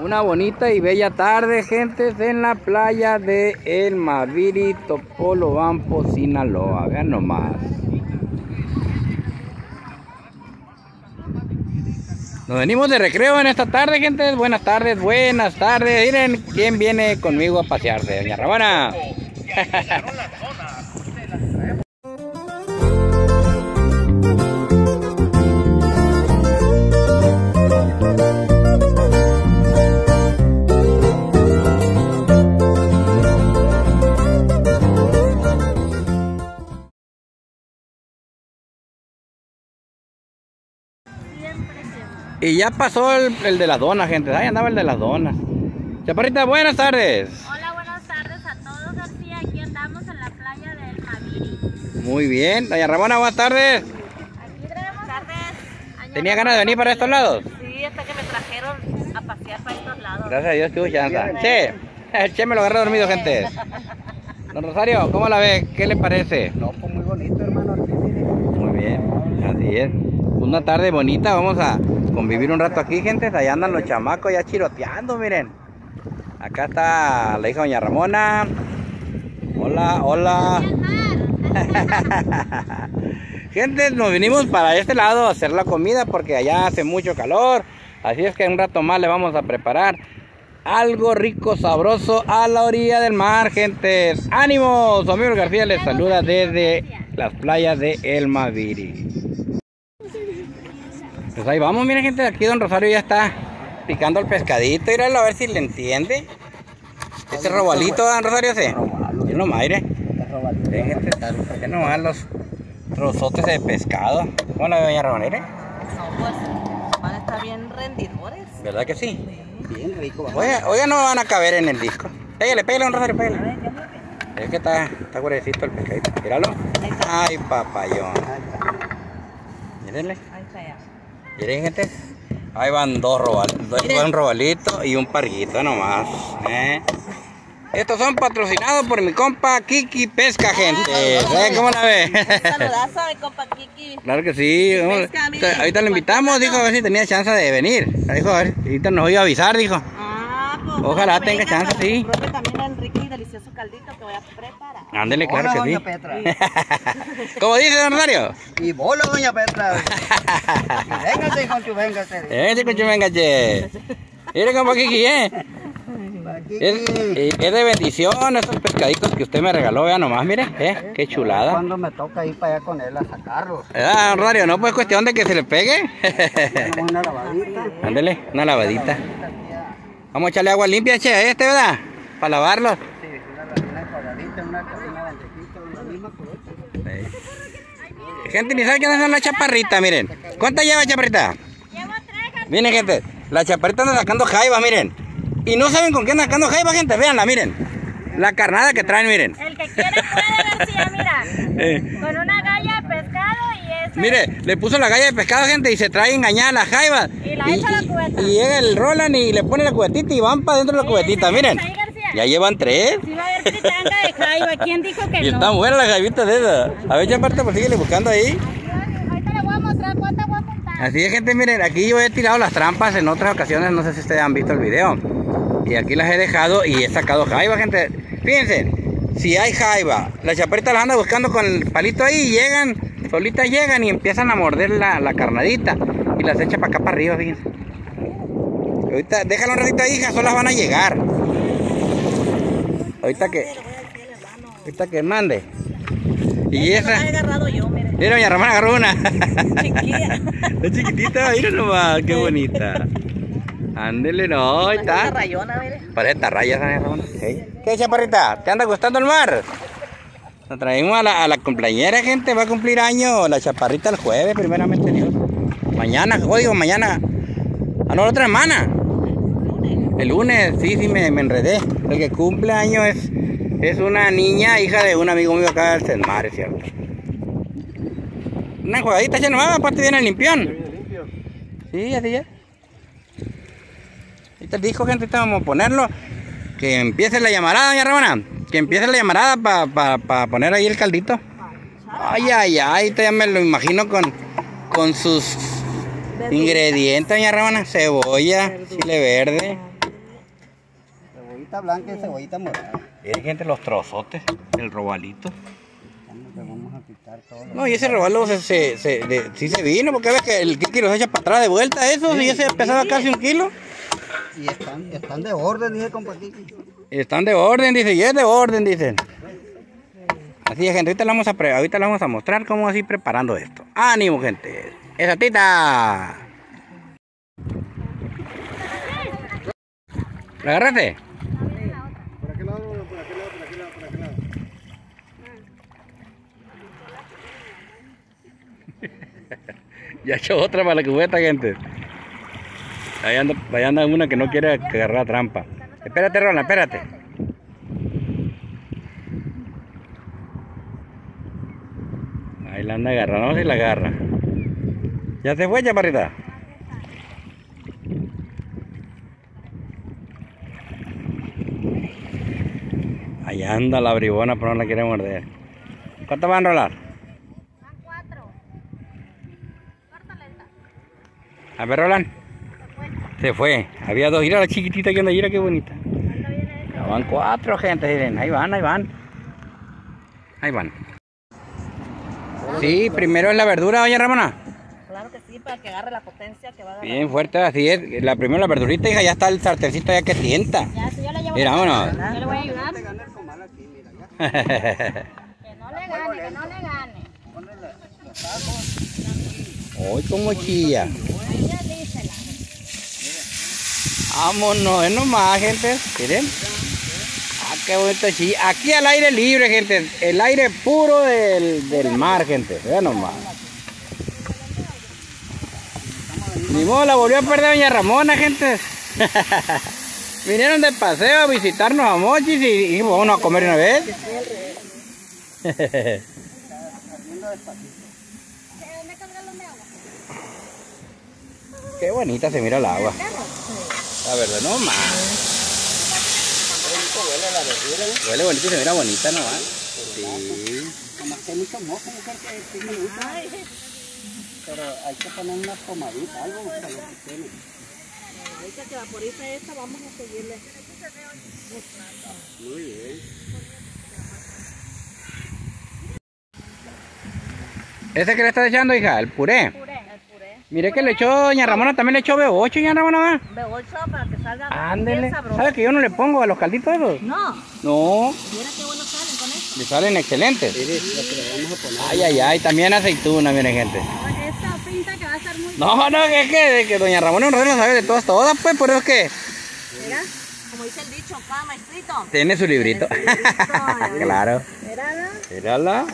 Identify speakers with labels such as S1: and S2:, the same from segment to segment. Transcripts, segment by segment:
S1: Una bonita y bella tarde, gente, en la playa de El Maviri, Topolobampo, Sinaloa. Vean nomás. Nos venimos de recreo en esta tarde, gente. Buenas tardes, buenas tardes. Miren quién viene conmigo a pasearse, doña Ramona. Y ya pasó el de las donas, gente. Ahí andaba el de las donas. Chaparrita, buenas tardes.
S2: Hola, buenas tardes a todos, García. Aquí andamos en la playa del Maviri.
S1: Muy bien. Doña Ramona, buenas tardes.
S2: Aquí tenemos tardes.
S1: ¿Tenía ganas de venir para estos lados?
S2: Sí, hasta que me trajeron a pasear para estos lados.
S1: Gracias a Dios tuvo chance. Che, el Che me lo agarré dormido, gente. Don Rosario, ¿cómo la ve? ¿Qué le parece?
S3: No, pues muy bonito, hermano.
S1: Muy bien, así es. Una tarde bonita, vamos a convivir un rato aquí, gente. Allá andan los chamacos ya chiroteando, miren. Acá está la hija de doña Ramona. Hola, hola. Gente, nos vinimos para este lado a hacer la comida porque allá hace mucho calor. Así es que un rato más le vamos a preparar algo rico, sabroso a la orilla del mar, gente. ¡Ánimo! Su amigo García les saluda desde las playas de El Maviri. Pues ahí vamos, miren, gente. Aquí don Rosario ya está picando el pescadito. Míralo a ver si le entiende. Ese robalito, don Rosario, ese. Yo no maire. Gente, ya nomás los trozotes de pescado. ¿Cómo la ve doña Ramona?
S2: No, pues van a estar bien rendidores.
S1: ¿Verdad que sí?
S3: Bien rico.
S1: Oiga, no van a caber en el disco. Pégale, don Rosario, pégale. Es que está gruesito el pescadito. Míralo. Ay, papayón. Mírenle.
S2: Ahí está ya.
S1: Miren, gente. Ahí van dos robalitos. Un robalito y un parguito nomás. Estos son patrocinados por mi compa Kiki Pesca, gente. ¿Cómo la ve?
S2: Saludazo a mi compa Kiki.
S1: Claro que sí.
S2: Pesca, mire.
S1: Ahorita lo invitamos, dijo, a ver si tenía chance de venir. Dijo, a ver, ahorita nos iba a avisar, dijo.
S2: Pues,
S1: Ojalá tenga chance, sí.
S2: Pruebe también el rico y delicioso caldito que voy a preparar.
S1: Ándele, claro que sí.
S3: Doña Petra.
S1: ¿Cómo dice, don Rosario?
S3: Y bola, doña Petra. Véngase, Conchu, véngase.
S1: Véngase. Mire, compa Kiki, Es de bendición esos pescaditos que usted me regaló, vean nomás, mire, qué chulada.
S3: Cuando me toca ir para allá con él a sacarlos.
S1: Don Rosario, no pues cuestión de que se le pegue.
S3: Una lavadita.
S1: Ándele, una lavadita. Vamos a echarle agua limpia, che, a ¿verdad? Para lavarlo.
S3: Sí, una enjuagadita, una mantequita, una misma cubeta.
S1: Gente, ni sabe quiénes son las chaparritas, miren. ¿Cuántas lleva, chaparrita?
S2: Llevo 3.
S1: Miren, gente, la chaparrita anda sacando jaiba, miren. Y no saben con qué anda sacando jaiba, gente, véanla, miren. La carnada que traen, miren.
S2: El que quiere puede, García, mira. Con una galla de pescado y esa.
S1: Mire, le puso la galla de pescado, gente, y se trae engañada la jaiba.
S2: Y la echa a la cubeta.
S1: Y llega el Roland y le pone la cubetita y van para dentro de la cubetita, miren.
S2: Ahí, García.
S1: Ya llevan 3.
S2: Sí va a haber fritanga de jaiba. ¿Quién dijo que
S1: Y
S2: no?
S1: están buenas las jaibitas de esas. A ver, chaparrita, pues síguele buscando ahí.
S2: Ahorita le voy a mostrar cuántas voy a contar.
S1: Así es, gente, miren, aquí yo he tirado las trampas en otras ocasiones, no sé si ustedes han visto el video. Y aquí las he dejado y he sacado jaiba, gente. Fíjense, si hay jaiba, las chaparritas las anda buscando con el palito ahí y llegan, solitas llegan y empiezan a morder la carnadita. Y las echa para acá para arriba, fíjense. Ahorita, déjalo un ratito ahí, hija, solas van a llegar. Ahorita que mande. Y esa...
S2: La he agarrado yo, mire.
S1: Mira, doña Ramona agarró una.
S2: Chiquilla.
S1: Es chiquitita, mira nomás, qué bonita. Ándele, no, ahí está.
S2: Rayona, mire.
S1: Parece tarraya, doña Ramona. ¿Qué, chaparrita? ¿Te anda gustando el mar? Nos traemos a la cumpleañera, gente. Va a cumplir año la chaparrita el jueves, primeramente Dios. Mañana, digo, mañana. Ah, no, la otra semana. El lunes, sí, me enredé. El que cumple año es una niña, hija de un amigo mío acá del Sesmar, ¿cierto? Una jugadita, ya nomás, aparte viene el limpión. Sí, así ya. Ahorita dijo, gente, ahorita vamos a ponerlo. Que empiece la llamarada, doña Ramona. Que empiece la llamarada para poner ahí el caldito. Ay, ahorita ya me lo imagino con sus ingredientes, doña Ramona. Cebolla, chile verde,
S3: cebollita blanca y cebollita morada.
S1: Miren, gente, los trozotes, el robalito.
S3: Vamos a quitar todo.
S1: No, y ese robalo sí se vino, porque ves que el kiki los echa para atrás de vuelta, eso, y ese pesaba casi 1 kilo.
S3: Y están de orden, dice compa Kiki.
S1: Están de orden, dice, y es de orden, dicen. Así es, gente, ahorita le vamos a mostrar cómo así preparando esto. ¡Ánimo, gente! ¡Esa tita! ¿La agarraste?
S3: ¿Por aquel lado? ¿Por aquel lado? ¿Por aquel lado? ¿Por aquel lado?
S1: Ya he hecho otra para la cubeta, gente. Ahí anda una que no quiere agarrar la trampa. Espérate, Roland, espérate. Ahí la anda agarrando, vamos a ver si la agarra. ¿Ya se fue, chaparrita? Ahí anda la bribona, pero no la quiere morder. ¿Cuánto van a enrolar?
S2: Van 4. Córtale esta.
S1: A ver, Roland. Se fue. Había 2. Mira la chiquitita que anda, mira qué bonita.
S2: ¿Cuándo viene esta?
S1: Ya van 4, gente, miren. Ahí van, ahí van. Ahí van. Sí, primero es la verdura, doña Ramona.
S4: Claro que sí, para que agarre la potencia que va a agarrar.
S1: Bien fuerte, así es. Primero la verdurita, hija, ya está el sartencito ya que tienta.
S2: Ya, si yo le llevo.
S1: Mira, vámonos.
S2: Yo le voy a ayudar.
S3: Te gané el comal aquí, mira, ya.
S2: Que no le gane, que no le gane.
S3: Ponle los tacos.
S1: Hoy como chilla.
S2: Ella dísela.
S1: Vámonos, es nomás, gente. Miren. Ah, qué bonito chilla. Aquí al aire libre, gente. El aire puro del mar, gente. Vean nomás. Ni modo, la volvió a perder doña Ramona, gente. Vinieron de paseo a visitarnos a Mochis y vamos a comer una vez. Qué bonita se mira el agua. La verdad, no más. Huele bonito y se mira bonita nomás. Sí.
S3: Nomás que hay mucho mojo, mujer, que sí me gusta. Pero hay que poner una pomadita, algo para lo que tiene.
S4: Ahorita que vaporiza esta, vamos a seguirle.
S3: Muy bien.
S1: ¿Ese que le estás echando, hija? El puré.
S2: Puré.
S4: El puré.
S1: Mire que le echó doña Ramona, también le echó B8, doña Ramona.
S4: B8 para que salga
S1: Ándele.
S4: bien sabroso.
S1: ¿Sabe que yo no le pongo a los calditos esos?
S4: No,
S1: No,
S4: mira qué bueno salen con esto.
S1: le salen excelentes.
S3: Mire, lo que le vamos a poner.
S1: Ay, ay, ay, también aceituna, miren, gente.
S2: Esta pinta que va a estar muy.
S1: No, no, que doña Ramona en realidad sabe de todas, pues, por eso es que
S4: Mira, como dice el dicho, cada maestrito.
S1: tiene su librito. Claro.
S4: Mírala.
S1: Mírala,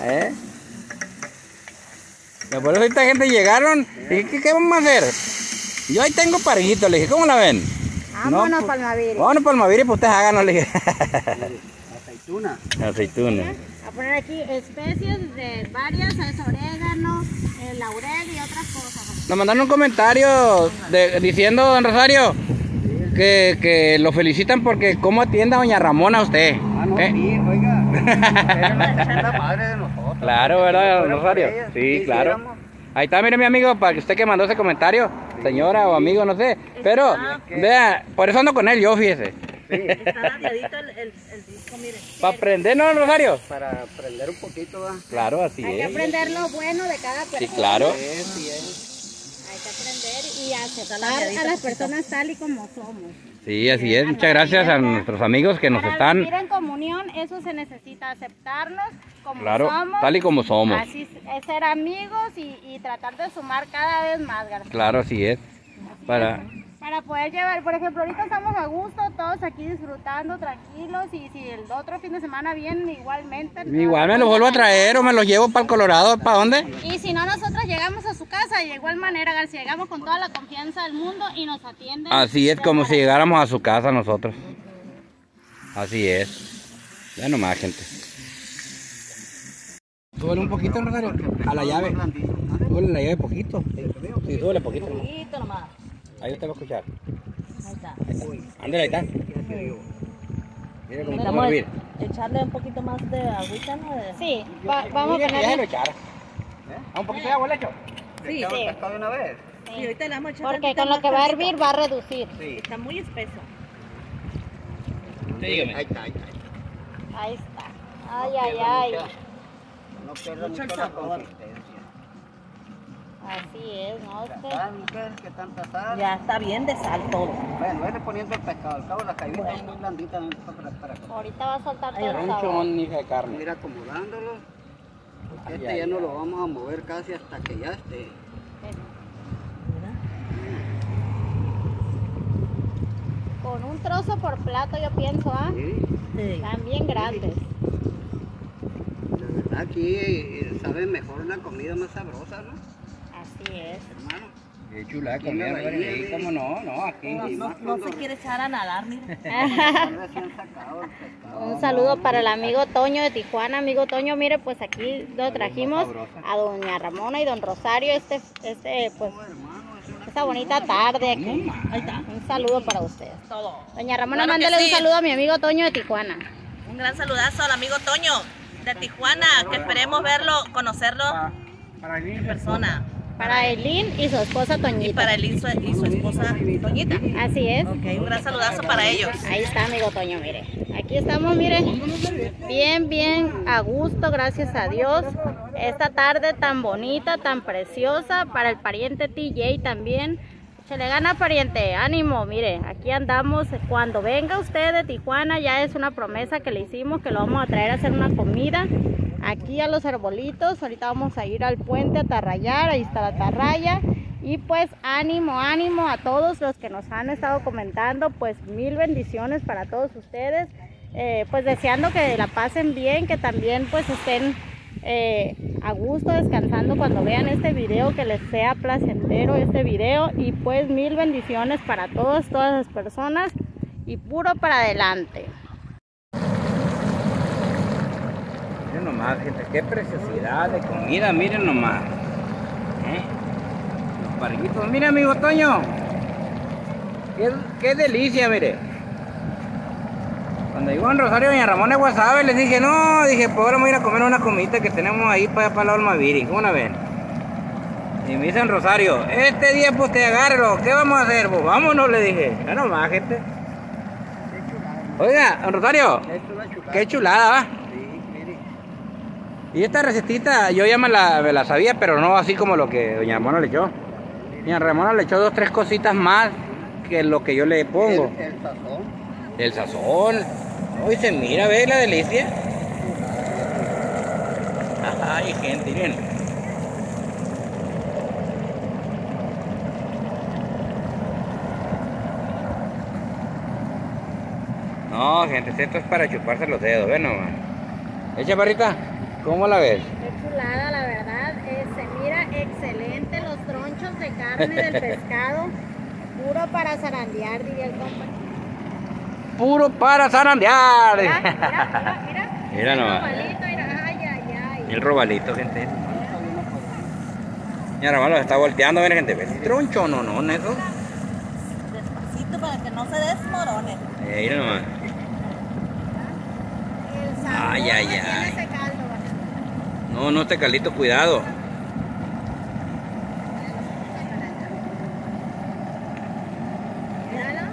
S1: Por eso esta gente llegaron y ¿qué vamos a hacer? Yo ahí tengo parguito, le dije, ¿cómo la ven?
S2: Vámonos,
S1: No, pues,
S2: Palmaviri.
S1: vámonos Palmaviri, pues ustedes háganos, le dije.
S3: Aceituna.
S1: Aceituna.
S2: A poner aquí especies de varias, es orégano, laurel y otras cosas.
S1: Nos mandaron un comentario diciendo, don Rosario, que lo felicitan porque cómo atiende a doña Ramona a usted.
S3: Ah, no, sí, oiga. Es la madre de nosotros.
S1: Claro, ¿verdad, don Rosario? Sí, claro.
S3: hiciéramos.
S1: Ahí está, mire mi amigo, para que usted que mandó ese comentario, señora o amigo, no sé. Pero, vea, por eso ando con él yo, fíjese.
S4: Está radiadito el disco, mire.
S1: Para aprender, ¿no, don Rosario?
S3: Para aprender un poquito, ¿va?
S1: Claro, así
S2: Hay que
S1: es.
S2: aprender lo bueno de cada persona.
S1: Sí, claro.
S3: Sí, es.
S2: Hay que aprender y aceptar a las personas tal y como somos.
S1: Sí, así es. Muchas gracias a nuestros amigos que nos
S2: Para
S1: están,
S2: vivir en comunión, eso se necesita, aceptarnos como
S1: claro,
S2: somos.
S1: tal y como somos.
S2: Así es, ser amigos y tratar de sumar cada vez más, García.
S1: Claro, así es.
S2: Para poder llevar, por ejemplo, ahorita estamos a gusto, todos aquí disfrutando, tranquilos, y si el otro fin de semana vienen igualmente.
S1: Igual me los vuelvo a traer o me los llevo para el Colorado, ¿para dónde?
S2: Y si no, nosotros llegamos a su casa y de igual manera, García, llegamos con toda la confianza del mundo y nos atienden.
S1: Así es como si llegáramos a su casa nosotros. Así es. Ya nomás, gente. Súbele un poquito, Rosario, a la llave. Súbele la llave poquito. Sí, súbele poquito.
S4: Un poquito nomás.
S1: Ahí usted va a escuchar.
S4: Ahí está.
S1: Ándale, ahí está. Mire cómo está a hervir.
S4: Echarle un poquito más de agüita, ¿no?
S2: Sí, vamos a
S1: Mire, ya se lo
S2: ponerle.
S1: echara. ¿A un poquito de agua le echo?
S4: Sí,
S3: ¿Echamos el pescado de una vez?
S4: Sí, ahorita le vamos a echar
S2: Porque
S4: tantito
S2: con lo
S4: más
S2: que va a
S4: tantito.
S2: hervir va a reducir.
S3: Sí.
S4: Está muy espeso.
S1: Usted dígame.
S3: Ahí está, ahí está.
S2: Ahí está. Ay, ay, ay.
S3: No pierda mucho la consistencia.
S2: Así es, ¿no?
S3: ¿Saben ustedes qué tanta sal?
S4: Ya está bien de sal todo.
S3: Bueno, vele poniendo el pescado. Al cabo la caibita es muy blandita. No para
S2: Ahorita va a soltar todo el sabor.
S1: Tronchón, hija de carne.
S3: ir acomodándolo. Porque
S1: Ay,
S3: este
S1: ay,
S3: ya no
S1: ay.
S3: lo vamos a mover casi hasta que ya esté.
S2: Con un trozo por plato, yo pienso, ¿ah?
S3: Sí.
S4: Sí.
S2: Están bien grandes.
S3: La verdad aquí sabe mejor la comida más sabrosa, ¿no?
S2: Así es.
S3: Hermano.
S1: Qué chula
S3: Aquí
S1: comida,
S3: en la bahía,
S1: sí, cómo no, aquí.
S4: No se quiere echar a nadar, mire.
S3: Están recién sacado el pescado.
S2: Un saludo para el amigo Toño de Tijuana. Amigo Toño, mire, pues aquí lo trajimos a doña Ramona y don Rosario pues,
S3: Hermano, es una
S2: esta bonita tarde
S1: No
S2: aquí.
S1: más.
S4: Ahí está.
S2: Un saludo para ustedes.
S4: Todo.
S2: Doña Ramona,
S4: Claro que
S2: mándale
S4: sí.
S2: un saludo a mi amigo Toño de Tijuana.
S4: Un gran saludazo al amigo Toño de Tijuana, que esperemos verlo, conocerlo
S1: Para mí,
S4: en persona.
S2: Para Eileen y su esposa
S4: Y
S2: Toñita.
S4: para él y su esposa Toñita.
S2: Así es.
S4: Ok, un gran saludazo para ellos.
S2: Ahí está, amigo Toño, mire. Aquí estamos, mire. Bien, bien, a gusto, gracias a Dios. Esta tarde tan bonita, tan preciosa. Para el pariente TJ también. Se le gana, pariente. Ánimo, mire. Aquí andamos. Cuando venga usted de Tijuana, ya es una promesa que le hicimos, que lo vamos a traer a hacer una comida. Aquí a los arbolitos. Ahorita vamos a ir al puente a atarrayar. Ahí está la atarraya. Y pues ánimo, ánimo a todos los que nos han estado comentando. Pues mil bendiciones para todos ustedes. Pues deseando que la pasen bien, que también pues estén a gusto descansando cuando vean este video, que les sea placentero este video. Y pues mil bendiciones para todas las personas y puro para adelante.
S1: Miren nomás, gente, qué preciosidad de comida, miren nomás. Los parguitos, mire amigo Toño. Qué delicia, mire. Cuando llegó en Rosario doña Ramona de Guasave, les dije, no, dije, pues ahora vamos a ir a comer una comidita que tenemos ahí para la Olmaviri, ¿cómo la ven? Y me dicen Rosario, este día pues te agárralo, ¿qué vamos a hacer? Pues vámonos, le dije. Ya nomás, gente. Oiga, don Rosario,
S3: Es una chulada.
S1: qué chulada, ¿va?
S3: Sí, mire.
S1: Y esta recetita yo ya me la sabía, pero no así como lo que doña Ramona le echó. Doña Ramona le echó 2 o 3 cositas más que lo que yo le pongo.
S3: El sazón.
S1: El sazón. Hoy se mira, ve la delicia. Ay, gente, miren. No, gente, esto es para chuparse los dedos, ven nomás. Echa barrita, ¿cómo la ves?
S2: Qué chulada, la verdad. Se mira excelente los tronchos de carne del pescado. Puro para zarandear, diría el compa.
S1: Puro para zarandear.
S2: Mira, mira, mira.
S1: Mira
S2: El
S1: nomás.
S2: robalito, mira. Ay, ay, ay.
S1: El robalito, gente. Mira, hermano, está volteando, ven, gente. ¿Ves el troncho? No, eso.
S4: Despacito para que no se desmorone.
S1: Mira nomás.
S2: El sabor
S1: Ay,
S2: que
S1: ay,
S2: tiene
S1: ay.
S2: ese caldo, ¿verdad?
S1: No, este caldito, cuidado.
S2: Míralo.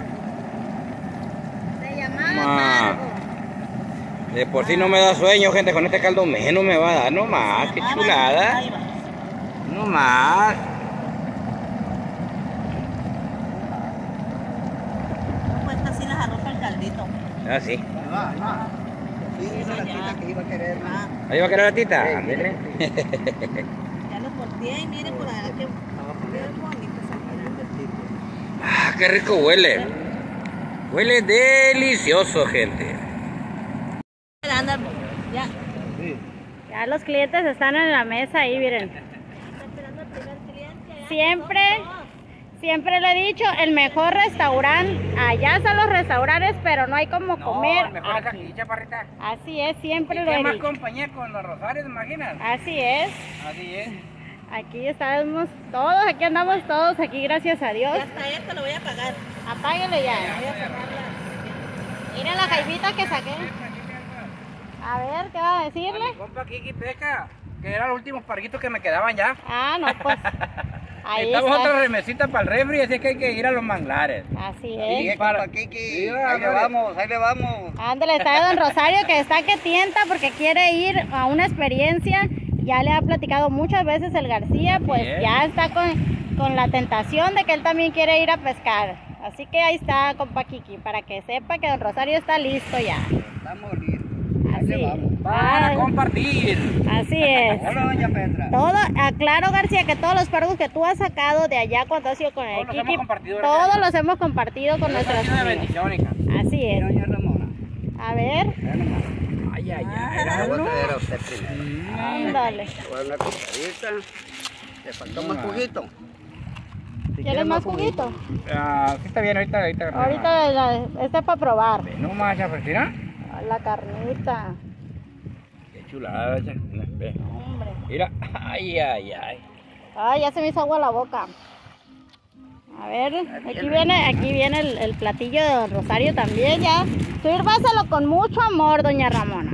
S2: Se llamaba
S1: Ma.
S2: pargo.
S1: De por sí no me da sueño, gente. Con este caldo menos me va a dar. No más, qué chulada.
S4: Ahí va.
S1: No más.
S4: No cuesta así las arropa el caldito.
S1: Ah, sí.
S3: Ahí va, ahí va. Sí, esa es la tita que iba a querer.
S4: Ah,
S1: Ahí va a quedar la tita.
S3: Sí.
S1: Ándele.
S4: ya lo volteé y miren por allá que qué bonito se
S1: Ah, qué rico huele. Huele delicioso, gente.
S4: mira. Anda, ya.
S2: Ya los clientes están en la mesa ahí, miren. Siempre le he dicho, el mejor restaurante, allá están los restaurantes, pero no hay como comer aquí.
S1: chaparrita.
S2: Así es, siempre lo
S1: ¿Qué
S2: he
S1: más
S2: dicho.
S1: compañía con los rosarios, imaginas?
S2: Así es.
S1: Así es.
S2: Aquí estamos todos, aquí andamos todos, aquí gracias a Dios.
S4: Ya está esto, lo voy a pagar.
S2: Apáguenle ya. Miren la jaibita que saqué. A ver, ¿qué va a decirle?
S1: Mi compa Kiki Peca, que eran los últimos parguitos que me quedaban ya.
S2: Ah, no, pues. Ahí
S1: Necesitamos
S2: está.
S1: otra remesita para el refri, así que hay que ir a los manglares.
S2: Así
S3: Y
S2: es.
S3: para Kiki,
S1: Mira,
S3: ahí le vamos, ahí le vamos.
S2: Ándale, está don Rosario que está que tienta porque quiere ir a una experiencia. Ya le ha platicado muchas veces el García, pues
S1: Bien.
S2: ya está con la tentación de que él también quiere ir a pescar. Así que ahí está, compa Kiki, para que sepa que don Rosario está listo ya.
S3: Estamos listos. Ahí
S2: Así,
S3: le vamos.
S1: Para compartir.
S2: así es.
S3: Hola, doña Petra.
S2: Todo, aclaro García que todos los pargos que tú has sacado de allá cuando has ido con el
S1: Todos los
S2: Kiki,
S1: hemos compartido,
S2: todos
S1: ¿verdad?
S2: los hemos compartido con nuestras
S1: Una
S2: amigas.
S1: bendición, hija.
S2: Así
S3: Y
S2: es.
S3: doña Ramona.
S2: A ver,
S1: Ay, ay,
S3: Le voy a traer a usted primero.
S2: ándale.
S3: Le voy a dar una cucharita. Le faltó más juguito. Si
S2: ¿Quieres más juguito?
S1: Sí está bien, ahorita.
S2: Ahorita este es para probar.
S1: Ve nomás, ya, pues, mira.
S2: La carnita.
S1: Qué chulada, ya. Ve.
S2: Hombre.
S1: Mira. Ay, ay, ay.
S2: Ay, ya se me hizo agua la boca. A ver, aquí viene el platillo de don Rosario también ya. Sírvaselo con mucho amor, doña Ramona.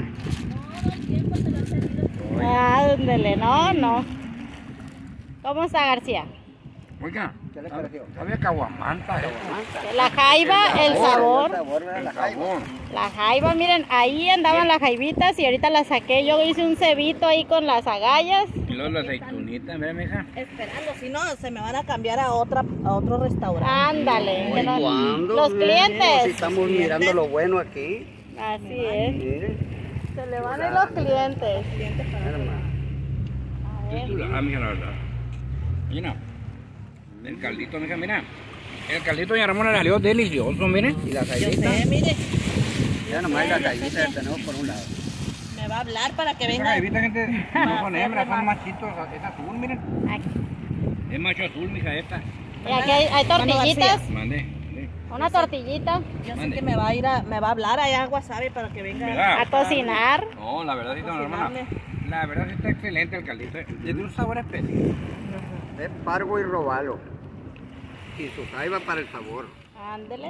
S2: Ándele, no. ¿Cómo está García?
S1: Oiga,
S3: ¿Qué le pareció?
S1: había caguamanta.
S2: La jaiba, el sabor.
S3: ¿Verdad? La jaiba.
S2: La jaiba, miren, ahí andaban las jaibitas y ahorita las saqué. Yo hice un cebito ahí con las agallas.
S1: Y luego la aceitunita, ve, mija.
S4: Esperando, si no, se me van a cambiar a otro restaurante.
S2: Ándale. que no-
S3: ¿Cuándo?
S2: Los
S3: Si
S2: clientes.
S3: estamos mirando lo bueno aquí.
S2: Así es.
S3: Mire.
S2: Se le van a ir los clientes.
S3: Hermano.
S2: A ver.
S1: Chulada, mija, la verdad. Mira. El caldito, mija, mira. El caldito de doña Ramona le salió delicioso, miren.
S3: Y la
S4: Yo
S3: jaibita.
S4: sé, mire,
S3: Ya nomás la jaibita la tenemos por un lado.
S4: me va a hablar para que
S1: Esas
S4: venga.
S1: jaibitas, gente, no son hembras, son machitos. Es azul, miren.
S2: Aquí.
S1: Es macho azul, mija, esta.
S2: Y aquí hay tortillitas.
S1: Mande.
S2: Una tortillita
S4: Yo sé
S1: Mande.
S4: que me va a hablar allá a Guasave para que venga.
S1: ¿Verdad?
S2: a cocinar.
S1: No, la verdad sí, doña Ramona.
S4: Cocinarle.
S1: La verdad sí está excelente el caldito. Le dio un sabor especial.
S3: Es pargo y robalo. Y su jaiba para el sabor.
S2: Ándele.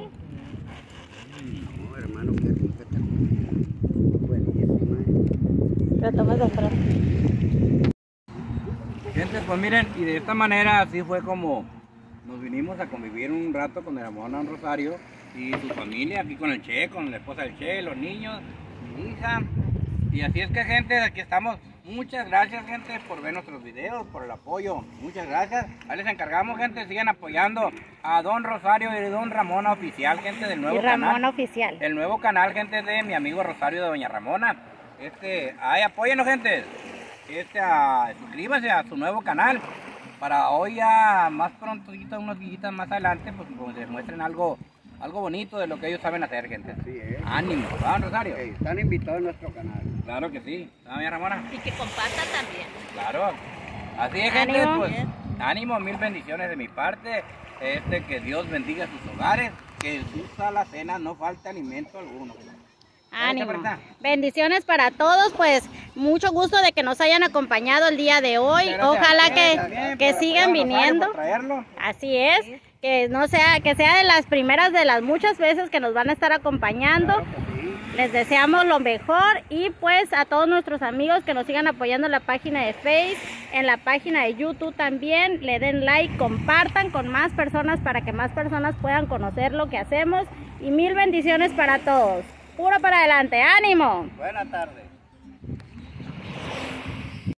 S3: No, hermano, qué rica esta comida. Buenísima.
S2: Lo tomas de frente.
S1: Gente, pues miren, y de esta manera así fue como nos vinimos a convivir un rato con doña Ramona en Rosario y su familia, aquí con el Che, con la esposa del Che, los niños, mi hija. Y así es que, gente, aquí estamos. Muchas gracias, gente, por ver nuestros videos, por el apoyo. Muchas gracias. Ahí les encargamos, gente, sigan apoyando a don Rosario y don Ramona Oficial, gente, del nuevo
S2: Y Ramón
S1: canal.
S2: oficial.
S1: El nuevo canal, gente, de mi amigo Rosario de doña Ramona. Ahí apóyenos, gente. Suscríbanse a su nuevo canal. Para hoy ya más pronto, unos días más adelante, pues les muestren algo bonito de lo que ellos saben hacer, gente.
S3: Así es.
S1: Ánimo, ¿verdad, Rosario?
S3: Están invitados a nuestro canal.
S1: Claro que sí. ¿Verdad, mi Ramona?
S4: Y que compartan también.
S1: Claro. Así es, gente,
S2: Ánimo.
S1: pues ánimo, mil bendiciones de mi parte. Que Dios bendiga sus hogares, que en sus alacenas no falte alimento alguno.
S2: Ánimo.
S1: Chaparrita.
S2: Bendiciones para todos, pues mucho gusto de que nos hayan acompañado el día de hoy.
S1: Muchas gracias.
S2: Ojalá
S1: Bien,
S2: que
S1: por
S2: sigan
S1: apoyar a Rosario,
S2: viniendo.
S1: por traerlo.
S2: Así es, que sea de las primeras de las muchas veces que nos van a estar acompañando.
S3: Claro que sí.
S2: Les deseamos lo mejor y pues a todos nuestros amigos que nos sigan apoyando en la página de Facebook, en la página de YouTube también, le den like, compartan con más personas para que más personas puedan conocer lo que hacemos y mil bendiciones para todos. Puro para adelante, ánimo.
S3: Buenas tardes.